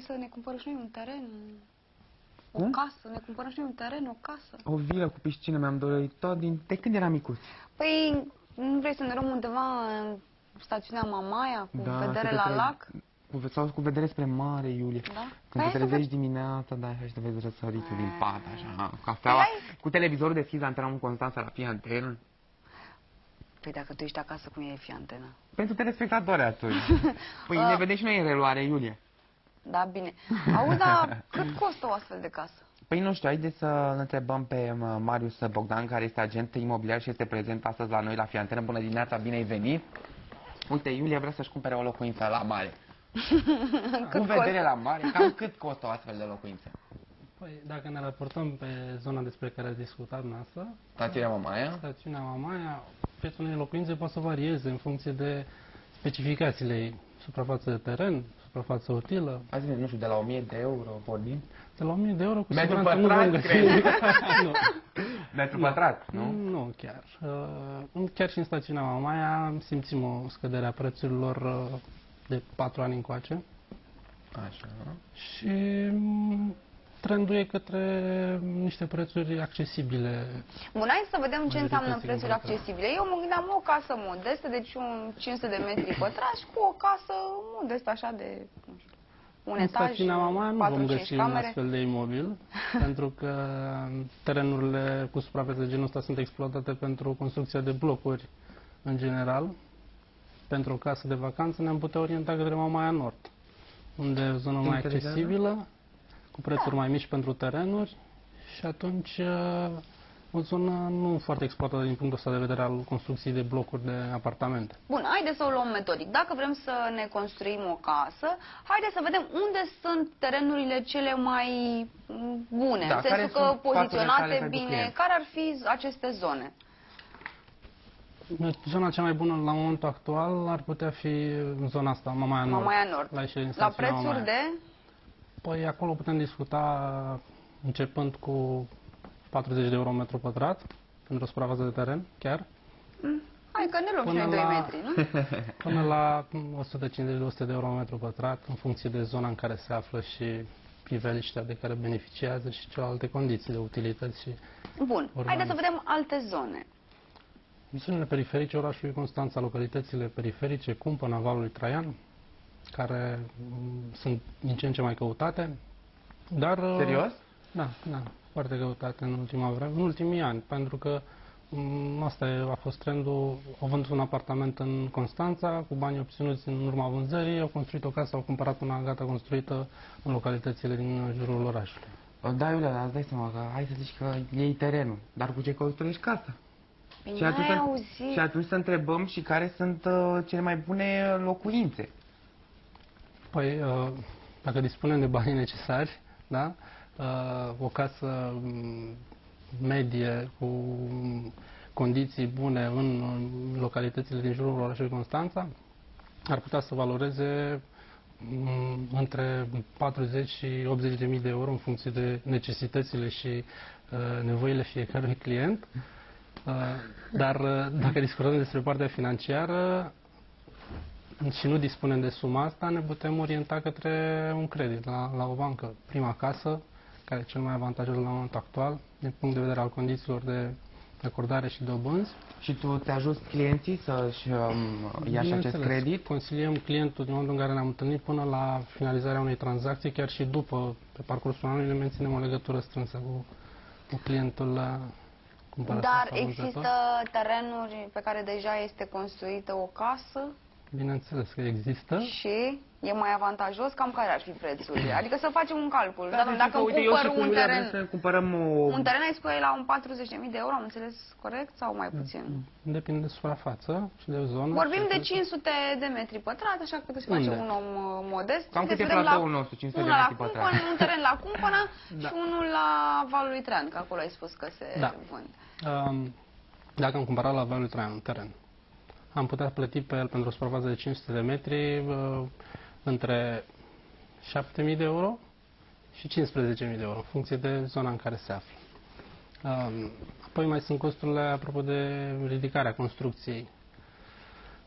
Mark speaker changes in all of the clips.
Speaker 1: să ne cumpărăm și noi un teren, o
Speaker 2: Cum?
Speaker 1: casă, ne cumpărăm și noi un teren, o casă.
Speaker 2: O vilă cu piscină mi-am dorit tot de când eram micuț.
Speaker 1: Păi, nu vrei să ne luăm undeva în stațiunea Mamaia, cu vedere la lac?
Speaker 2: Sau cu vedere spre mare, Iulie.
Speaker 1: Da?
Speaker 2: Când
Speaker 1: Păi
Speaker 2: te trezești dimineața, da, și te vezi răsăritul din pat, așa, cu cafeaua,
Speaker 1: Păi
Speaker 2: cu televizorul deschis, antena în Constanța la fie antenă.
Speaker 1: Păi dacă tu ești acasă, cum e fi antena?
Speaker 2: Pentru telespectatori atunci. Păi ne vedem și noi în reluare, Iulie.
Speaker 1: Da, bine. Auzi, dar cât costă o astfel de casă?
Speaker 2: Păi nu știu, haideți să întrebăm pe Marius Bogdan, care este agent imobiliar și este prezent astăzi la noi la Fiantenă. Bună dimineața, bine ai venit! Uite, Iulia vrea să-și cumpere o locuință la mare. Cu vedere la mare, cam cât costă o astfel de locuință?
Speaker 3: Păi, dacă ne raportăm pe zona despre care ați discutat noastră,
Speaker 2: Stațiunea Mamaia?
Speaker 3: stațiunea Mamaia, prețul unei locuințe poate să varieze în funcție de specificațiile ei. Suprafață de teren, suprafață utilă.
Speaker 2: Hai să vedem, nu știu, de la 1000 de euro vorbim?
Speaker 3: De la 1000 de euro cu
Speaker 2: Metru
Speaker 3: siguranță nu
Speaker 2: pătrat,
Speaker 3: vom găsi.
Speaker 2: cred.
Speaker 3: Nu.
Speaker 2: Metru pătrat, nu?
Speaker 3: Nu chiar. Chiar și în stațiunea Mamaia simțim o scădere a prețurilor de 4 ani încoace.
Speaker 2: Așa.
Speaker 3: Și trendul e către niște prețuri accesibile.
Speaker 1: Bun, hai să vedem ce înseamnă
Speaker 3: Majorității
Speaker 1: prețuri
Speaker 3: cumpărători.
Speaker 1: accesibile. Eu mă gândeam o casă modestă, deci un 500 de metri pătrați și cu o casă modestă așa de, nu știu, un
Speaker 3: În
Speaker 1: etaj,
Speaker 3: stațiunea Mamaia nu vom
Speaker 1: 4-5
Speaker 3: găsi un
Speaker 1: camere.
Speaker 3: astfel de imobil, pentru că terenurile cu suprafețe de genul ăsta sunt exploatate pentru construcția de blocuri în general. Pentru o casă de vacanță ne-am putea orienta către Mamaia Nord, unde e o zonă mai
Speaker 2: interesează?
Speaker 3: accesibilă, cu prețuri mai mici pentru terenuri și atunci o zonă nu foarte exploatată din punctul ăsta de vedere al construcției de blocuri de apartamente.
Speaker 1: Bun, haideți să o luăm metodic. Dacă vrem să ne construim o casă, haideți să vedem unde sunt terenurile cele mai bune,
Speaker 2: Da,
Speaker 1: în
Speaker 2: care
Speaker 1: sensul că
Speaker 2: sunt spațiile tale
Speaker 1: poziționate
Speaker 2: pentru
Speaker 1: bine.
Speaker 2: client?
Speaker 1: Care ar fi aceste zone?
Speaker 3: Zona cea mai bună la momentul actual ar putea fi în zona asta, Mamaia Nord.
Speaker 1: Mamaia Nord.
Speaker 3: La, ieșire din
Speaker 1: La
Speaker 3: stațiunea
Speaker 1: prețuri
Speaker 3: Mamaia.
Speaker 1: de...
Speaker 3: Păi acolo putem discuta începând cu 40 de euro metru pătrat pentru o suprafață de teren, chiar,
Speaker 1: Hai că ne luăm și
Speaker 3: Până
Speaker 1: noi 2
Speaker 3: la-
Speaker 1: metri, nu?
Speaker 3: până la 150-200 de euro metru pătrat, în funcție de zona în care se află și priveliștea de care beneficiază și celelalte condiții de utilități și
Speaker 1: Bun,
Speaker 3: urbanism.
Speaker 1: haideți să vedem alte zone.
Speaker 3: În zonele periferice orașului Constanța, localitățile periferice, Cumpăna, Valului Traian, care sunt din ce în ce mai căutate, dar...
Speaker 2: Serios?
Speaker 3: Da, foarte căutate în ultima vreme, în ultimii ani, pentru că asta a fost trendul. Au vândut un apartament în Constanța, cu banii obținuți în urma vânzării, au construit o casă, au cumpărat una gata construită în localitățile din jurul orașului.
Speaker 2: Da, Iulia, îți dai seama că hai să zici că iei terenul, dar cu ce construiești casa?
Speaker 1: Păi
Speaker 2: Și atunci,
Speaker 1: n-ai auzit.
Speaker 2: și atunci să întrebăm și care sunt cele mai bune locuințe.
Speaker 3: Păi, dacă dispunem de banii necesari, da? O casă medie cu condiții bune în localitățile din jurul orașului Constanța ar putea să valoreze între 40 și 80 de mii de euro în funcție de necesitățile și nevoile fiecărui client. Dar dacă discutăm despre partea financiară și nu dispunem de suma asta, ne putem orienta către un credit la o bancă. Prima casă, care e cel mai avantajos la momentul actual, din punct de vedere al condițiilor de acordare și dobânzi.
Speaker 2: Și tu te ajuți clienții să-și ia și acest
Speaker 3: Bineînțeles,
Speaker 2: credit?
Speaker 3: consiliem clientul din momentul în care ne-am întâlnit până la finalizarea unei tranzacții, chiar și după, pe parcursul anului, ne menținem o legătură strânsă cu clientul la cumpărător
Speaker 1: Dar
Speaker 3: sau vânzător.
Speaker 1: există terenuri pe care deja este construită o casă
Speaker 3: Bineînțeles că există.
Speaker 1: și e mai avantajos, cam care ar fi prețurile? Adică să facem un calcul.
Speaker 2: Da,
Speaker 1: Dacă
Speaker 2: că, uite, eu și
Speaker 1: cumpăr
Speaker 2: cu
Speaker 1: un
Speaker 2: Iulia
Speaker 1: teren,
Speaker 2: vrem să cumpărăm o...
Speaker 1: un teren ai spune la un 40.000 de euro, am înțeles corect sau mai puțin?
Speaker 3: Depinde de suprafață și de zonă.
Speaker 1: Vorbim
Speaker 3: și
Speaker 1: de 500 de metri pătrați, așa că puteți face
Speaker 3: Unde?
Speaker 1: un om modest.
Speaker 2: Cam cât
Speaker 1: Deci
Speaker 2: e
Speaker 1: vedem
Speaker 2: platoul nostru, 500 de
Speaker 1: unul la
Speaker 2: metri pătrați?
Speaker 1: Cumpăna, un teren la Cumpăna
Speaker 3: Da.
Speaker 1: și unul la Valul lui Traian, că acolo ai spus că se
Speaker 3: Da.
Speaker 1: vând.
Speaker 3: Dacă am cumpărat la Valul Traian un teren, am putea plăti pe el pentru o suprafață de 500 de metri între 7.000 de euro și 15.000 de euro, în funcție de zona în care se află. Apoi mai sunt costurile, apropo de ridicarea construcției.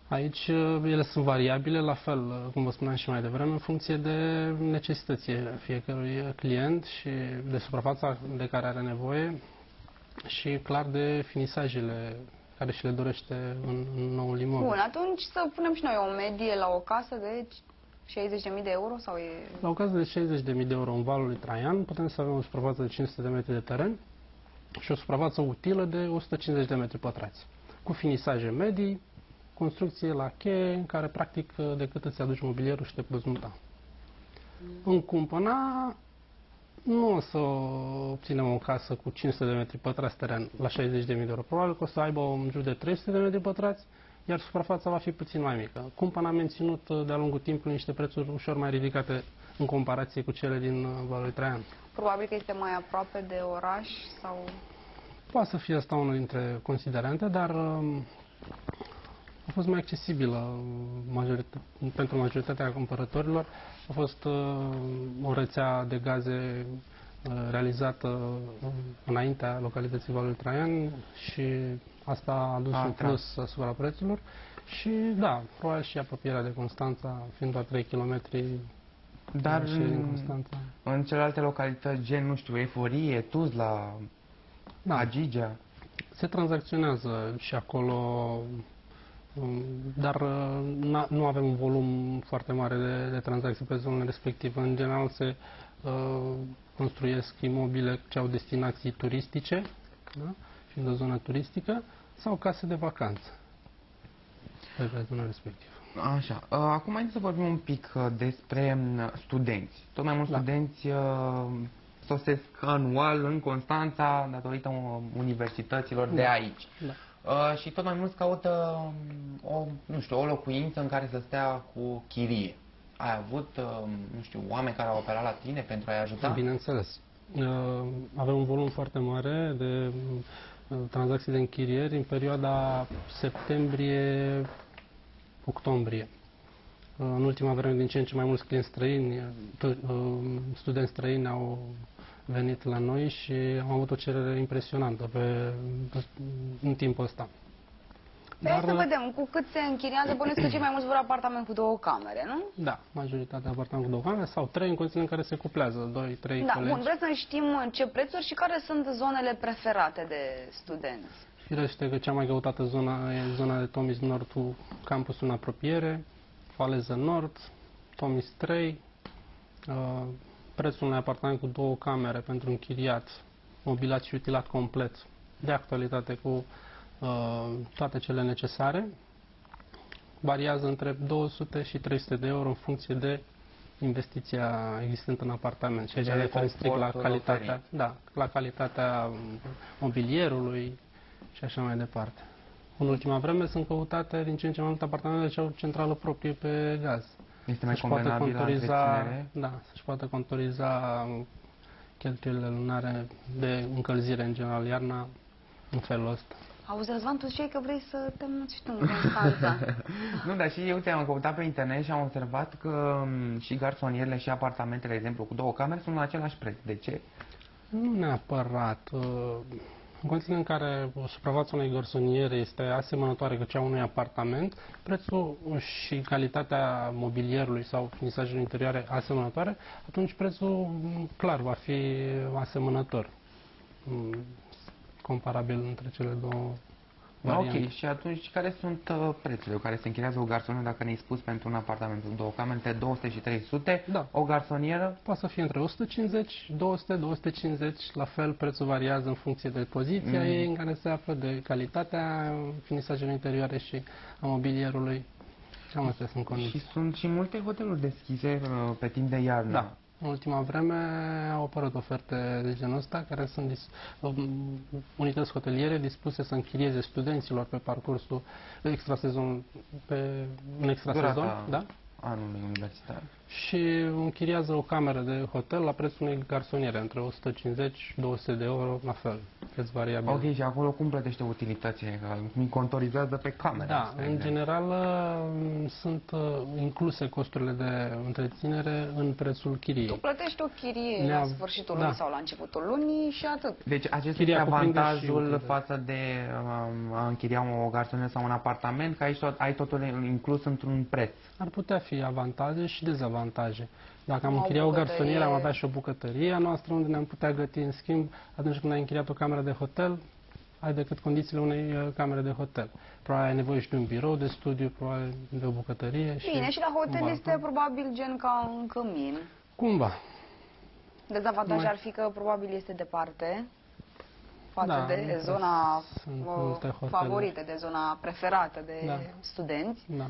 Speaker 3: Aici ele sunt variabile, la fel, cum vă spuneam și mai devreme, în funcție de necesitățile fiecărui client și de suprafața de care are nevoie și clar de finisajele care și le dorește în noul imobil.
Speaker 1: Bun, atunci să punem și noi o medie la o casă de 60.000 de euro sau e...
Speaker 3: La o casă de 60.000 de euro în Valul lui Traian putem să avem o suprafață de 500 de metri de teren și o suprafață utilă de 150 de metri pătrați, cu finisaje medii, construcție la cheie, în care practic decât îți aduci mobilierul și te poți muta. În Cumpăna nu o să obținem o casă cu 500 de metri pătrați teren la 60.000 de euro. Probabil că o să aibă în jur de 300 de metri pătrați, iar suprafața va fi puțin mai mică. Cumpăna a menținut de-a lungul timpului niște prețuri ușor mai ridicate în comparație cu cele din Valul Traian.
Speaker 1: Probabil că este mai aproape de oraș sau...
Speaker 3: Poate să fie asta unul dintre considerente, dar a fost mai accesibilă pentru majoritatea cumpărătorilor. A fost o rețea de gaze realizată înaintea localității Valul Traian și asta a adus un plus asupra prețurilor. Și da, probabil și apropierea de Constanța, fiind doar 3 km.
Speaker 2: Dar în celelalte localități, gen, nu știu, Eforie, Tuzla, da, Agigea,
Speaker 3: se tranzacționează și acolo, dar nu avem un volum foarte mare de tranzacții pe zonele respective. În general se construiesc imobile ce au destinații turistice, da? Fiind o zonă turistică, sau case de vacanță pe zona respectivă.
Speaker 2: Așa. Acum haideți să vorbim un pic despre studenți. Tot mai mulți studenți sosesc anual în Constanța datorită universităților de aici. Da. Și tot mai mulți caută o locuință în care să stea cu chirie. Ai avut, oameni care au apelat la tine pentru a-i ajuta?
Speaker 3: Bineînțeles. Avem un volum foarte mare de tranzacții de închirieri în perioada septembrie-octombrie. În ultima vreme, din ce în ce mai mulți clienți străini, studenți străini au venit la noi și am avut o cerere impresionantă în timpul ăsta.
Speaker 1: Dar să vedem, cu cât se închiriază, bănuiesc că cei mai mulți vor apartament cu 2 camere, nu?
Speaker 3: Da, majoritatea apartament cu 2 camere sau 3 în condiții în care se cuplează 2-3 colegi.
Speaker 1: Bun, vreți să știm ce prețuri și care sunt zonele preferate de studenți?
Speaker 3: Firește că cea mai căutată zonă e zona de Tomis Nord cu campusul în apropiere, Faleză Nord, Tomis 3, prețul unui apartament cu 2 camere pentru închiriat, mobilat și utilat complet, de actualitate cu toate cele necesare, variază între 200 și 300 de euro în funcție de investiția existentă în apartament. Și aici ne referim strict la calitatea, la calitatea mobilierului și așa mai departe. În ultima vreme sunt căutate din ce în ce mai multe apartamente ce au centrală proprie pe gaz.
Speaker 2: Este mai convenabil la întreținere?
Speaker 3: Da, să-și poată contoriza cheltuielile lunare de încălzire în general iarna în felul ăsta.
Speaker 1: Auzi, Răzvan, tu știi că vrei să te muți și tu în Constanța.
Speaker 2: Nu, dar și eu am căutat pe internet și am observat că și garsonierele și apartamentele, de exemplu, cu 2 camere sunt la același preț. De ce?
Speaker 3: Nu neapărat. În condițiile în care o suprafață unei garsoniere este asemănătoare cu cea unui apartament, prețul și calitatea mobilierului sau finisajelor interioare asemănătoare, atunci prețul clar va fi asemănător, comparabil între cele două variante.
Speaker 2: Ok, și atunci care sunt prețurile care se închiriază o garsonieră, dacă ne-ai spus pentru un apartament cu 2 camere, între 200 și 300,
Speaker 3: da. O
Speaker 2: garsonieră?
Speaker 3: Poate să fie între 150, 200, 250, la fel prețul variază în funcție de poziția ei în care se află, de calitatea finisajelor interioare și a mobilierului. Cam astea sunt condiții.
Speaker 2: Și sunt și multe hoteluri deschise pe timp de iarnă.
Speaker 3: Da. În ultima vreme au apărut oferte de genul ăsta, care sunt unități hoteliere dispuse să închirieze studenților pe parcursul în extrasezon, da?
Speaker 2: Anului universitar.
Speaker 3: și închiriază o cameră de hotel la prețul unei garsoniere, între 150-200 de euro, la fel, preț variabil.
Speaker 2: Ok, și acolo cum plătește utilitățile? Că îmi contorizează pe cameră.
Speaker 3: Da, în general sunt incluse costurile de întreținere în prețul chiriei.
Speaker 1: Tu plătești o chirie la sfârșitul lunii sau la începutul lunii și atât.
Speaker 2: Deci acesta
Speaker 3: Chiria
Speaker 2: este avantajul
Speaker 3: cuprinde și
Speaker 2: față de a închiria o garsonieră sau un apartament, că aici ai totul inclus într-un preț.
Speaker 3: Ar putea fi avantaje și dezavantaje. Dacă am
Speaker 1: O
Speaker 3: închiriat o
Speaker 1: bucătărie.
Speaker 3: garsonieră, am avea și o bucătărie a noastră unde ne-am putea găti. În schimb, atunci când ai închiriat o cameră de hotel, ai decât condițiile unei camere de hotel. Probabil ai nevoie și de un birou de studiu, probabil de o bucătărie.
Speaker 1: Bine, și la hotel este probabil gen ca un cămin.
Speaker 3: Cumva.
Speaker 1: Dezavantajul ar fi că probabil este departe față
Speaker 3: Da,
Speaker 1: de zona
Speaker 3: sunt multe hotele.
Speaker 1: favorită, de zona preferată de studenți.
Speaker 3: Da.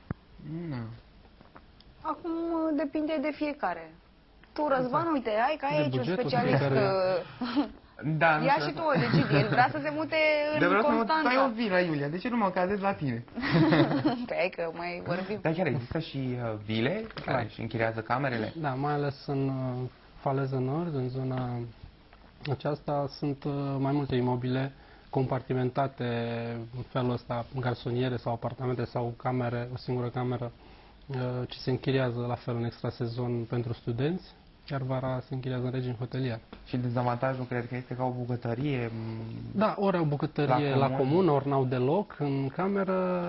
Speaker 1: Acum depinde de fiecare. Tu, Răzvan, uite, ai ca aici un
Speaker 3: bugetul
Speaker 1: specialist.
Speaker 3: fiecare.
Speaker 2: Da, nu
Speaker 1: Ia
Speaker 2: știu
Speaker 1: și
Speaker 2: asta.
Speaker 1: tu o decizie. El vrea să se mute
Speaker 2: De
Speaker 1: în
Speaker 2: vreau să
Speaker 1: Constanța.
Speaker 2: ai o vilă, Iulia. De ce nu mă cazezi la tine?
Speaker 1: Păi hai că mai vorbim.
Speaker 2: Dar chiar există și vile care își închiriază camerele?
Speaker 3: Da, mai ales în Faleză Nord, în zona aceasta, sunt mai multe imobile compartimentate în felul ăsta, garsoniere sau apartamente sau camere, o singură cameră, ce se închiriază la fel în extrasezon pentru studenți, iar vara se închiriază în regim hotelier.
Speaker 2: Și dezavantajul cred că este ca o bucătărie.
Speaker 3: Da, ori au bucătărie la comun, ori n-au deloc în cameră,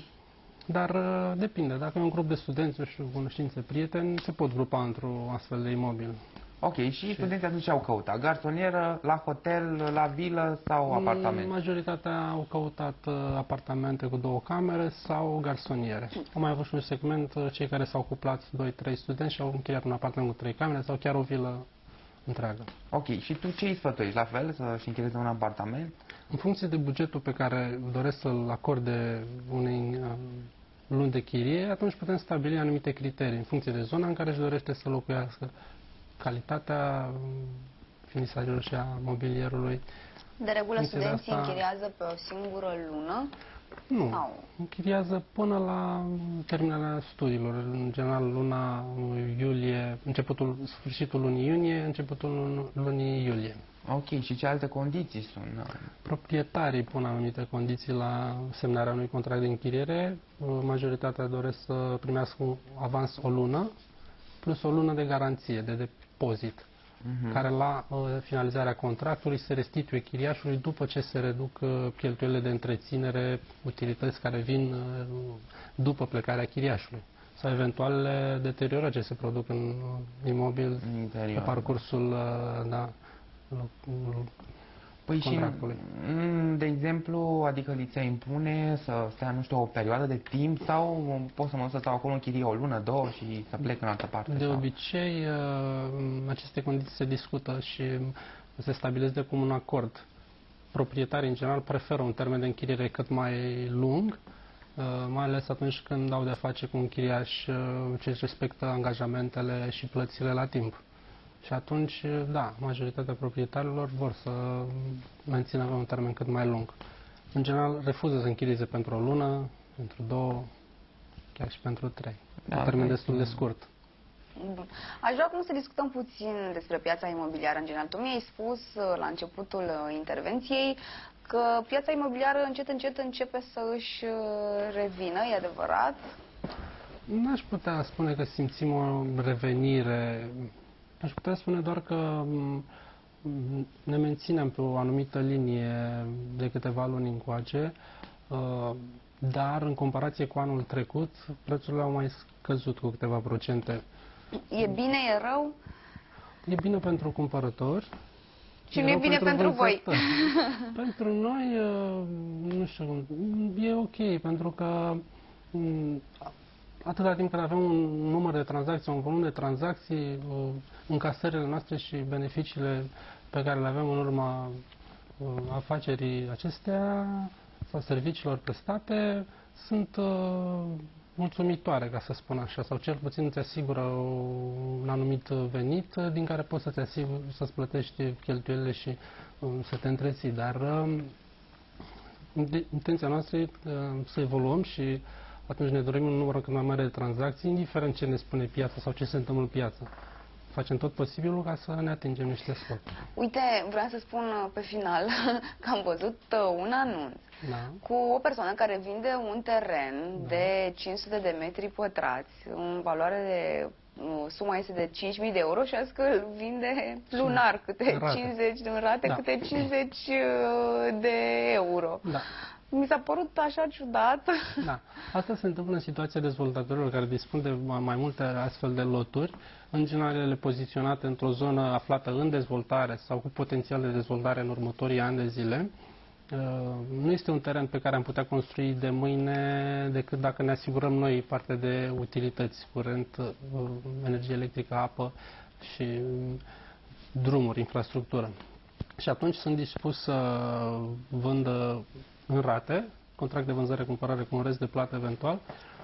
Speaker 3: dar depinde. Dacă e un grup de studenți, eu știu, cunoștințe, prieteni, se pot grupa într-un astfel de imobil.
Speaker 2: Ok, și studenții atunci au căutat? Garsonieră, la hotel, la vilă sau apartament?
Speaker 3: Majoritatea au căutat apartamente cu 2 camere sau garsoniere. Am mai avut și un segment, cei care s-au cuplat 2-3 studenți și au închiriat un apartament cu 3 camere sau chiar o vilă întreagă.
Speaker 2: Ok, și tu ce îi sfătuiești? La fel, să-și închirieze un apartament?
Speaker 3: În funcție de bugetul pe care doresc să-l acorde unei luni de chirie, atunci putem stabili anumite criterii în funcție de zona în care își dorește să locuiască, calitatea finisajelor și a mobilierului.
Speaker 1: De regulă, studenții
Speaker 3: asta...
Speaker 1: închiriază pe o singură lună?
Speaker 3: Nu,
Speaker 1: Sau?
Speaker 3: închiriază până la terminarea studiilor, în general luna iulie, sfârșitul lunii iunie, începutul lunii iulie.
Speaker 2: Ok, și ce alte condiții sunt?
Speaker 3: Proprietarii pun anumite condiții la semnarea unui contract de închiriere. Majoritatea doresc să primească un avans o lună, plus o lună de garanție, de depozit, care la finalizarea contractului se restituie chiriașului după ce se reduc cheltuielile de întreținere, utilități care vin după plecarea chiriașului sau eventualele deteriorări ce se produc în imobil pe parcursul
Speaker 2: Păi și,
Speaker 3: contractului.
Speaker 2: de exemplu, adică li se impune să stea, nu știu, o perioadă de timp sau pot să mă duc să stau acolo în chirie o lună, 2 și să plec în altă parte?
Speaker 3: De
Speaker 2: sau?
Speaker 3: obicei, aceste condiții se discută și se stabilesc de comun acord. Proprietarii, în general, preferă un termen de închiriere cât mai lung, mai ales atunci când au de-a face cu un chiriaș ce își respectă angajamentele și plățile la timp. Și atunci, da, majoritatea proprietarilor vor să mențină un termen cât mai lung. În general, refuză să închirieze pentru o lună, pentru 2, chiar și pentru 3.
Speaker 2: Da,
Speaker 3: un termen destul de scurt.
Speaker 1: Bun. Aș vrea acum să discutăm puțin despre piața imobiliară în general. Tu mi-ai spus la începutul intervenției că piața imobiliară încet începe să își revină, e adevărat?
Speaker 3: N-aș putea spune că simțim o revenire. Aș putea spune doar că ne menținem pe o anumită linie de câteva luni încoace, dar în comparație cu anul trecut, prețurile au mai scăzut cu câteva procente.
Speaker 1: E bine, e rău?
Speaker 3: E bine pentru cumpărători.
Speaker 1: Și nu e bine pentru voi?
Speaker 3: Pentru noi, nu știu, e ok, pentru că atâta timp când avem un număr de tranzacții, un volum de tranzacții, încasările noastre și beneficiile pe care le avem în urma afacerii acestea sau serviciilor prestate sunt mulțumitoare, ca să spun așa, sau cel puțin îți asigură un anumit venit din care poți să-ți plătești cheltuielile și să te întreții. Dar intenția noastră e să evoluăm și atunci ne dorim un număr cât mai mare de tranzacții, indiferent ce ne spune piața sau ce se întâmplă în piață. Facem tot posibilul ca să ne atingem niște scopuri.
Speaker 1: Uite, vreau să spun pe final că am văzut un anunț cu o persoană care vinde un teren de 500 de metri pătrați în valoare de... Suma este de 5.000 de euro și a zis că îl vinde lunar, câte 50 de rate, câte 50 de euro.
Speaker 3: Da.
Speaker 1: Mi s-a părut așa ciudat.
Speaker 3: Da. Asta se întâmplă în situația dezvoltatorilor care dispun de mai multe astfel de loturi, în general ele poziționate într-o zonă aflată în dezvoltare sau cu potențial de dezvoltare în următorii ani de zile. Nu este un teren pe care am putea construi de mâine decât dacă ne asigurăm noi parte de utilități, curent, energie electrică, apă și drumuri, infrastructură. Și atunci sunt dispus să vândă în rate, contract de vânzare-cumpărare cu un rest de plată eventual,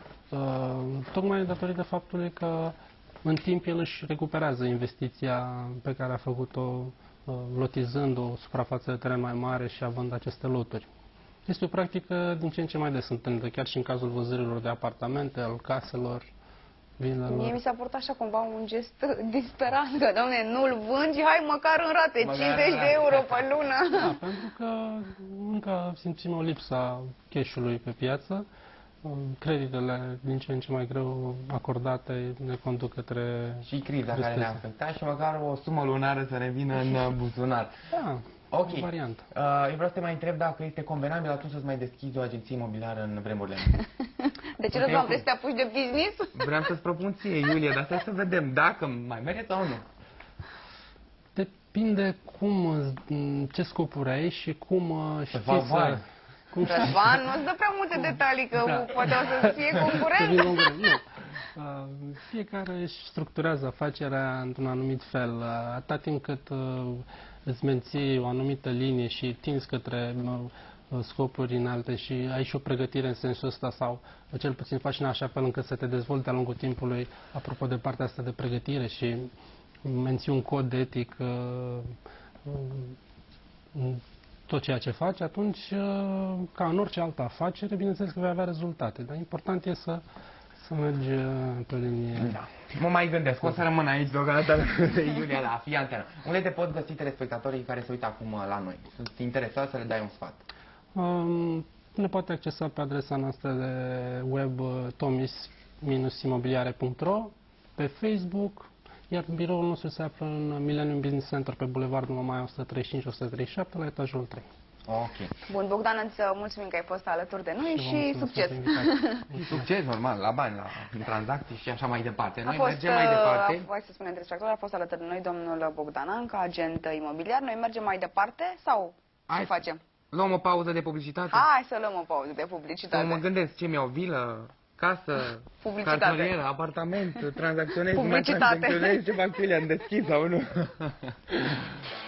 Speaker 3: tocmai datorită faptului că în timp el își recuperează investiția pe care a făcut-o lotizând o suprafață de teren mai mare și având aceste loturi. Este o practică din ce în ce mai des întâlnită, chiar și în cazul vânzărilor de apartamente, al caselor, vilelor.
Speaker 1: Mie mi s-a părut așa cumva un gest disperant, că, doamne, nu-l vângi, hai măcar în rate, 50 de euro pe lună.
Speaker 3: Da, pentru că încă simțim o lipsă a cash-ului pe piață. Creditele din ce în ce mai greu acordate ne conduc către...
Speaker 2: Și criza care ne-a afectat și măcar o sumă lunară să ne vină în buzunar.
Speaker 3: Da,
Speaker 2: ok.
Speaker 3: o variantă.
Speaker 2: Eu vreau să te mai întreb dacă este convenabil atunci să-ți mai deschizi o agenție imobiliară în vremurile
Speaker 1: De ce nu vrei să te apuci de business?
Speaker 2: Vreau să-ți propun ție, Iulia, dar stai să vedem dacă mai merită sau nu.
Speaker 3: Depinde ce scopuri ai și cum știi să...
Speaker 1: Răzvan, nu-ți dă prea multe detalii, că poate o să fie concurent.
Speaker 3: Fiecare își structurează afacerea într-un anumit fel. Atâta timp cât îți menții o anumită linie și tinzi către scopuri înalte și ai și o pregătire în sensul ăsta sau cel puțin faci în așa fel încât să te dezvolți de-a lungul timpului, apropo de partea asta de pregătire și menții un cod etic tot ceea ce faci, atunci, ca în orice altă afacere, bineînțeles că vei avea rezultate. Dar important e să mergi pe linie.
Speaker 2: Da. Mă mai gândesc, o să rămân aici deocamdată de Iulia la Fii Antena. Unde te pot găsi telespectatorii care se uită acum la noi? Sunt interesați să le dai un sfat.
Speaker 3: Ne poate accesa pe adresa noastră de web tomis-imobiliare.ro, pe Facebook, iar biroul nostru se află în Millennium Business Center pe Bulevardul Mamaia 135-137 la etajul 3.
Speaker 2: Ok.
Speaker 1: Bun, Bogdan, îți mulțumim că ai fost alături de noi și succes!
Speaker 2: Succes, normal, la bani, la tranzacții și așa mai departe. Noi mergem mai departe.
Speaker 1: Hai să spunem distractor, a fost alături de noi domnul Bogdan Anca, agent imobiliar. Noi mergem mai departe sau ce facem?
Speaker 2: Luăm o pauză de publicitate?
Speaker 1: Hai să luăm o pauză de publicitate.
Speaker 2: Mă gândesc ce mi-au vilă, casă, cartonieră, apartament, tranzacționez,
Speaker 1: publicitate.
Speaker 2: Ce fac cu ele, am deschis sau nu?